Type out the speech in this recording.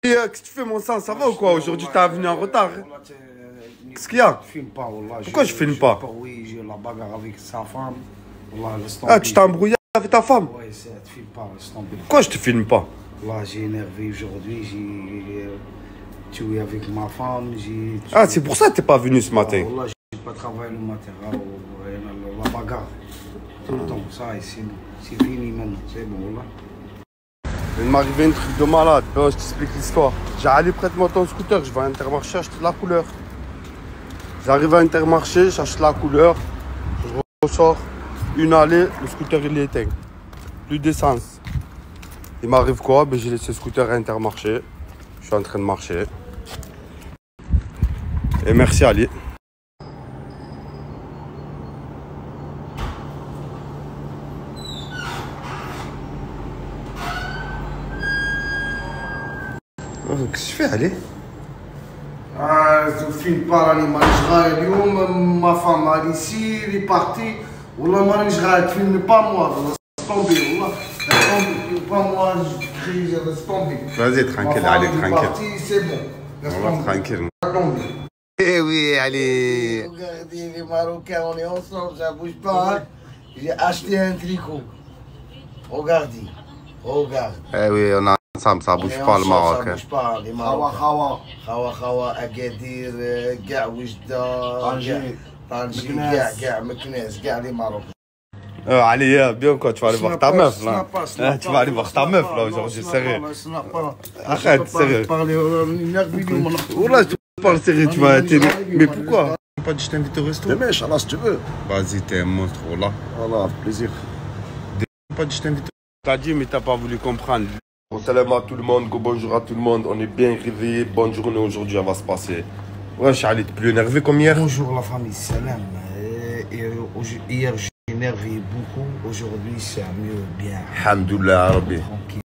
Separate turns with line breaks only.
Qu'est-ce que tu fais, mon sang? Ça va ou quoi? Aujourd'hui, t'es venu en retard. Qu'est-ce qu'il y a?
Je filme pas, Wallah.
Pourquoi je filme pas?
Oui, j'ai eu la bagarre avec sa femme. Wallah, laisse
Ah, tu
tomber.
t'es embrouillé avec ta femme?
Ouais, tu filmes pas, laisse tomber.
Pourquoi je te filme pas?
Là, j'ai énervé aujourd'hui, j'ai tué avec ma femme, j'ai...
Ah, c'est pour ça que t'es pas venu ce matin.
Wallah, j'ai pas travaillé le matin, la bagarre. Donc ça, c'est fini maintenant, c'est bon, Wallah.
Il m'est arrivé un truc de malade. Ben, je t'explique l'histoire. J'ai allé prête-moi ton scooter. Je vais à Intermarché acheter de la couleur. J'arrive à Intermarché, j'achète la couleur. Je ressors. Une allée, le scooter il est éteint. Plus d'essence. Il m'arrive quoi? Ben, j'ai laissé le scooter à Intermarché. Je suis en train de marcher. Et merci Ali. Qu'est-ce que tu fais, Ali?
Je filme pas l'animal. Ma femme elle est ici, elle est partie. Wallah, je filme pas moi. Laisse tomber, Wallah. Laisse tomber. Pas moi, je laisse tomber.
Vas-y, tranquille, Ali,
tranquille. C'est bon. Laisse tomber.
Tranquille.
Tomber.
Eh oui, Ali.
Regardez les Marocains, on est ensemble, ça bouge pas. Hein? J'ai acheté un tricot. Regardez. Regarde.
Eh oui, on est ensemble, ça bouge pas le Maroc.
Ça bouge pas, les Marocains. خوا أكادير كاع وجدة طنجة كاع مكناس كاع les Marocains.
Ali, bien quoi, tu vas aller voir ta meuf là. Tu vas aller voir ta meuf là aujourd'hui, sérieux. Arrête, sérieux. Oula, tu parles sérieux, tu vas. Mais pourquoi?
Pas dit je t'invite au resto.
Demain, Inch'Allah, si tu veux.
Vas-y, t'es un monstre, là.
Voilà, avec plaisir.
Pas dit je t'invite.
T'as dit, mais t'as pas voulu comprendre. Bon, salam à tout le monde, bonjour à tout le monde. On est bien réveillés. Bonne journée aujourd'hui, elle va se passer. Ouais, Charlie, t'es plus énervé comme hier?
Bonjour la famille, salam. Hier, j'ai énervé beaucoup. Aujourd'hui, c'est mieux, bien.
Alhamdoulilah, Rabbi.
Tranquille.